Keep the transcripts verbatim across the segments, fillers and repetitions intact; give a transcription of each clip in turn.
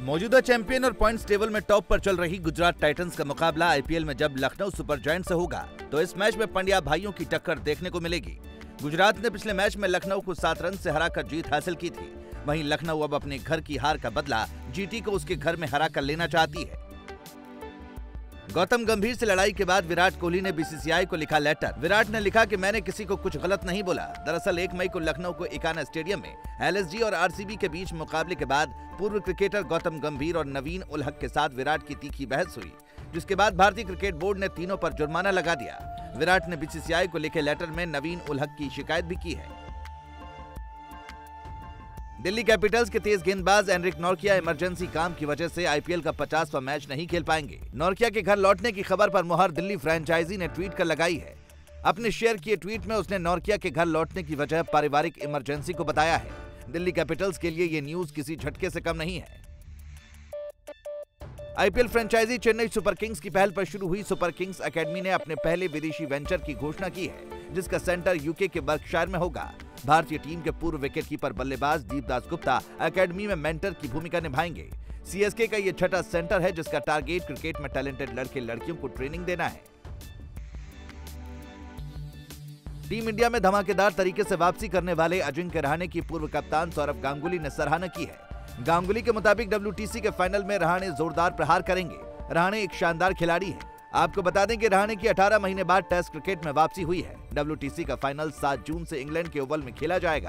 मौजूदा चैंपियन और points table में टॉप पर चल रही गुजरात टाइटंस का मुकाबला आईपीएल में जब लखनऊ सुपर जायंट्स से होगा तो इस मैच में पंड्या भाइयों की टक्कर देखने को मिलेगी। गुजरात ने पिछले मैच में लखनऊ को सात रन से हराकर जीत हासिल की थी। वहीं लखनऊ अब अपने घर की हार का बदला जीटी को उसके घर में हराकर लेना चाहती है। गौतम गंभीर से लड़ाई के बाद विराट कोहली ने बीसीसीआई को लिखा लेटर। विराट ने लिखा कि मैंने किसी को कुछ गलत नहीं बोला। दरअसल एक मई को लखनऊ को इकाना स्टेडियम में एलएसजी और आरसीबी के बीच मुकाबले के बाद पूर्व क्रिकेटर गौतम गंभीर और नवीन उल हक के साथ विराट की तीखी बहस हुई, जिसके बाद भारतीय क्रिकेट बोर्ड ने तीनों पर जुर्माना लगा दिया। विराट ने बीसीसीआई को लिखे लेटर में नवीन उल हक की शिकायत भी की है। दिल्ली कैपिटल्स के तेज गेंदबाज एनरिक नॉर्किया इमरजेंसी काम की वजह से आईपीएल का पचासवां मैच नहीं खेल पाएंगे। नॉर्किया के घर लौटने की खबर पर मुहर दिल्ली फ्रेंचाइजी ने ट्वीट कर लगाई है। अपने शेयर किए ट्वीट में उसने नॉर्किया के घर लौटने की वजह पारिवारिक इमरजेंसी को बताया है। दिल्ली कैपिटल्स के लिए ये न्यूज किसी झटके से कम नहीं है। IPL franchise Chennai Super Kings की पहल पर शुरू हुई सुपर किंग्स एकेडमी ने अपने पहले विदेशी वेंचर की घोषणा की है, जिसका सेंटर यूके के बर्कशायर में होगा। भारतीय टीम के पूर्व विकेटकीपर बल्लेबाज दीपदास गुप्ता एकेडमी में मेंटर की भूमिका निभाएंगे। सीएसके का ये छठा सेंटर है, जिसका टारगेट क्रिकेट में टैलेंटेड लड़के लड़कियों को ट्रेनिंग देना है। टीम इंडिया में धमाकेदार तरीके से वापसी करने वाले अजिंक्य रहाणे की पूर्व कप्तान सौरव गांगुली ने सराहना की है। गांगुली के मुताबिक डब्ल्यूटीसी के फाइनल में रहाणे जोरदार प्रहार करेंगे। रहाणे एक शानदार खिलाड़ी है। आपको बता दें कि रहाणे की अठारह महीने बाद टेस्ट क्रिकेट में वापसी हुई है। डब्ल्यूटीसी का फाइनल सात जून से इंग्लैंड के ओवल में खेला जाएगा।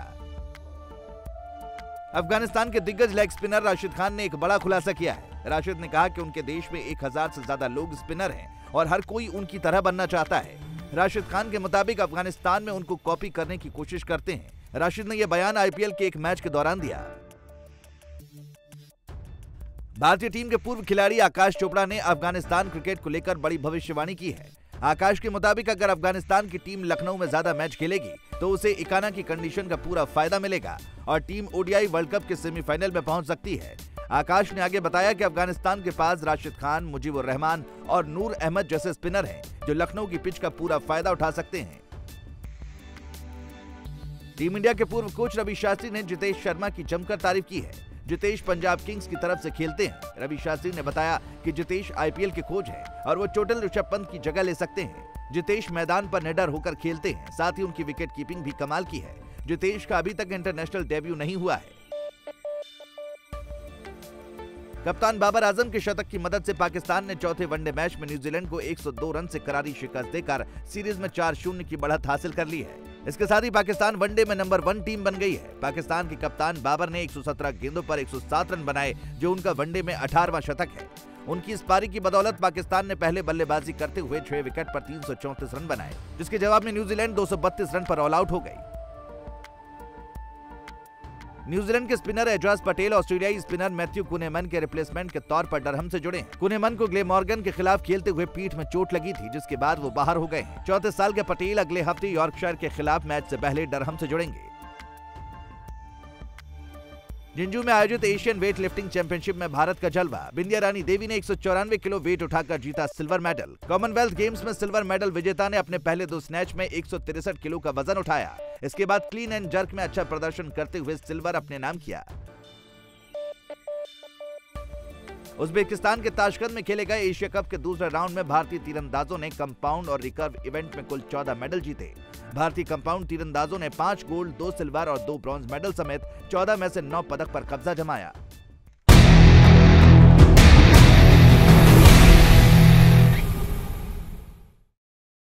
अफगानिस्तान के दिग्गज लेग स्पिनर राशिद खान ने एक बड़ा खुलासा किया है। राशिद ने कहा कि उनके देश में एक हजार से ज्यादा लोग स्पिनर हैं और हर कोई उनकी तरह बनना चाहता है। राशिद खान के मुताबिक अफगानिस्तान में उनको कॉपी करने की कोशिश करते हैं। राशिद ने यह बयान आईपीएल के एक मैच के दौरान दिया। भारतीय टीम के पूर्व खिलाड़ी आकाश चोपड़ा ने अफगानिस्तान क्रिकेट को लेकर बड़ी भविष्यवाणी की है। आकाश के मुताबिक अगर अफगानिस्तान की टीम लखनऊ में ज्यादा मैच खेलेगी तो उसे इकाना की कंडीशन का पूरा फायदा मिलेगा और टीम ओडीआई वर्ल्ड कप के सेमीफाइनल में पहुंच सकती है। आकाश ने आगे बताया कि अफगानिस्तान के पास राशिद खान, मुजीबुर रहमान और नूर अहमद जैसे स्पिनर हैं जो लखनऊ की पिच का पूरा फायदा उठा सकते हैं। टीम इंडिया के पूर्व कोच रवि शास्त्री ने जितेश शर्मा की जमकर तारीफ की है। जितेश पंजाब किंग्स की तरफ से खेलते हैं। रवि शास्त्री ने बताया कि जितेश आईपीएल के कोच हैं और वो चोटिल ऋषभ पंत की जगह ले सकते हैं। जितेश मैदान पर निडर होकर खेलते हैं, साथ ही उनकी विकेट कीपिंग भी कमाल की है। जितेश का अभी तक इंटरनेशनल डेब्यू नहीं हुआ है। कप्तान बाबर आजम के शतक की मदद से पाकिस्तान ने चौथे वनडे मैच में न्यूजीलैंड को एक सौ दो रन से करारी शिकस्त देकर सीरीज में चार शून्य की बढ़त हासिल कर ली है। इसके साथ ही पाकिस्तान वनडे में नंबर वन टीम बन गई है। पाकिस्तान के कप्तान बाबर ने एक सौ सत्रह गेंदों पर एक सौ सात रन बनाए, जो उनका वनडे में अठारहवां शतक है। उनकी इस पारी की बदौलत पाकिस्तान ने पहले बल्लेबाजी करते हुए छह विकेट पर तीन सौ चौंतीस रन बनाए, जिसके जवाब में न्यूजीलैंड दो सौ बत्तीस रन पर ऑल आउट हो गई। न्यूजीलैंड के स्पिनर एजाज पटेल ऑस्ट्रेलियाई स्पिनर मैथ्यू कुनेमन के रिप्लेसमेंट के तौर पर डरहम से जुड़े हैं। कुनेमन को ग्लेमॉर्गन के खिलाफ खेलते हुए पीठ में चोट लगी थी, जिसके बाद वो बाहर हो गए हैं। चौंतीस साल के पटेल अगले हफ्ते यॉर्कशायर के खिलाफ मैच से पहले डरहम से जुड़ेंगे। जिंजू में आयोजित एशियन वेट लिफ्टिंग चैंपियनशिप में भारत का जलवा। बिंदिया रानी देवी ने एक सौ चौरानवे किलो वेट उठाकर जीता सिल्वर मेडल। कॉमनवेल्थ गेम्स में सिल्वर मेडल विजेता ने अपने पहले दो स्नैच में एक सौ तिरसठ किलो का वजन उठाया। इसके बाद क्लीन एंड जर्क में अच्छा प्रदर्शन करते हुए सिल्वर अपने नाम किया। उज्बेकिस्तान के ताशकंद में खेले गए एशिया कप के दूसरे राउंड में भारतीय तीरंदाजों ने कंपाउंड और रिकर्व इवेंट में कुल चौदह मेडल जीते। भारतीय कंपाउंड तीरंदाजों ने पांच गोल्ड, दो सिल्वर और दो ब्रॉन्ज मेडल समेत चौदह में से नौ पदक पर कब्जा जमाया।